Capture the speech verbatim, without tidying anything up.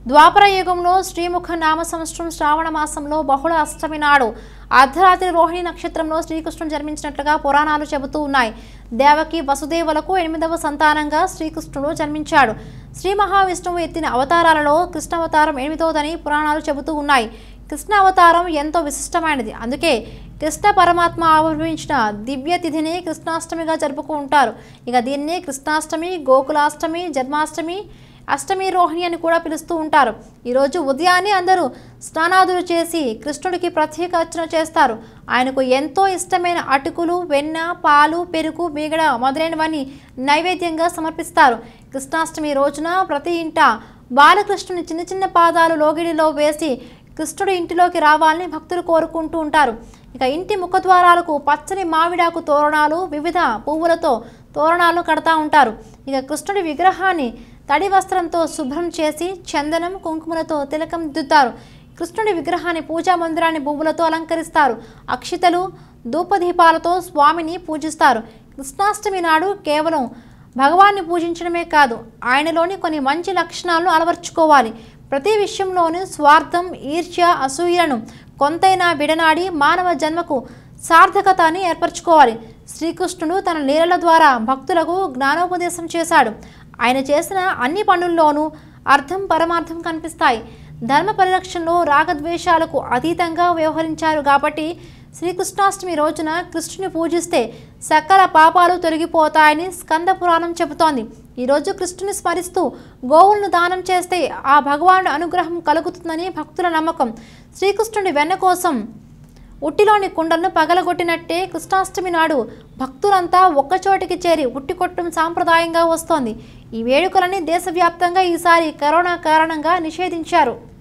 ద్వాపర యుగంలో శ్రీముఖ నామ సంవత్సరం శ్రావణ మాసంలో బహుళ అష్టమి నాడు అర్ధరాత్రి రోహిణి నక్షత్రంలో శ్రీకృష్ణుడు జన్మించినట్లుగా పురాణాలు చెబుతూ ఉన్నాయి. దేవకి వసుదేవులకు ఎనిమిదవ సంతానంగా శ్రీకృష్ణుడు జన్మించాడు. శ్రీ మహావిష్ణువు ఎత్తిన అవతారాలలో కృష్ణావతారం ఎనిమిదవదని పురాణాలు చెబుతూ ఉన్నాయి. కృష్ణ అవతారం ఎంతో విశిష్టమైనది. అందుకే కృష్ణ పరమాత్మ ఆవిర్భవించిన దివ్య తిథిని కృష్ణాష్టమిగా జరుపుకుంటారు. ఇక దీన్ని కృష్ణాష్టమి, గోకులాష్టమి, జన్మాష్టమి, అష్టమి రోహిణి అని కూడా పిలుస్తూ ఉంటారు. ఈరోజు ఉదయాన్నే అందరూ స్నానాదులు చేసి కృష్ణుడికి ప్రత్యేక అర్చన చేస్తారు. ఆయనకు ఎంతో ఇష్టమైన అటుకులు, వెన్న, పాలు, పెరుగు, మీగడ మొదలైనవన్నీ నైవేద్యంగా సమర్పిస్తారు. కృష్ణాష్టమి రోజున ప్రతి ఇంట బాలకృష్ణుని చిన్న చిన్న పాదాలు లోగిడిలో వేసి కృష్ణుడు ఇంటిలోకి రావాలని భక్తులు కోరుకుంటూ ఉంటారు. ఇక ఇంటి ముఖద్వారాలకు పచ్చని మామిడాకు తోరణాలు, వివిధ పువ్వులతో తోరణాలు కడతా ఉంటారు. ఇక కృష్ణుడి విగ్రహాన్ని తడి వస్త్రంతో శుభ్రం చేసి చందనం, కుంకుమలతో తిలకం దిద్దుతారు. కృష్ణుడి విగ్రహాన్ని పూజా మందిరాన్ని పువ్వులతో అలంకరిస్తారు. అక్షితలు, ధూపదీపాలతో స్వామిని పూజిస్తారు. కృష్ణాష్టమి నాడు కేవలం భగవాన్ని పూజించడమే కాదు, ఆయనలోని కొన్ని మంచి లక్షణాలను అలవర్చుకోవాలి. ప్రతి విషయంలోనూ స్వార్థం, ఈర్ష్య, అసూయలను కొంతైనా విడనాడి మానవ జన్మకు సార్థకతని ఏర్పరచుకోవాలి. శ్రీకృష్ణుడు తన లీలల ద్వారా భక్తులకు జ్ఞానోపదేశం చేశాడు. ఆయన చేసిన అన్ని పనుల్లోనూ అర్థం, పరమార్థం కనిపిస్తాయి. ధర్మ పరిరక్షణలో రాగద్వేషాలకు అతీతంగా వ్యవహరించారు. కాబట్టి శ్రీకృష్ణాష్టమి రోజున కృష్ణుని పూజిస్తే సకల పాపాలు తొలగిపోతాయని స్కంద పురాణం చెబుతోంది. ఈరోజు కృష్ణుని స్మరిస్తూ గోవులను దానం చేస్తే ఆ భగవానుడి అనుగ్రహం కలుగుతుందని భక్తుల నమ్మకం. శ్రీకృష్ణుడి వెన్న కోసం ఉట్టిలోని కుండలను పగలగొట్టినట్టే కృష్ణాష్టమి నాడు భక్తులంతా ఒక్కచోటికి చేరి ఉట్టి కొట్టడం సాంప్రదాయంగా వస్తోంది. ఈ వేడుకలని దేశవ్యాప్తంగా ఈసారి కరోనా కారణంగా నిషేధించారు.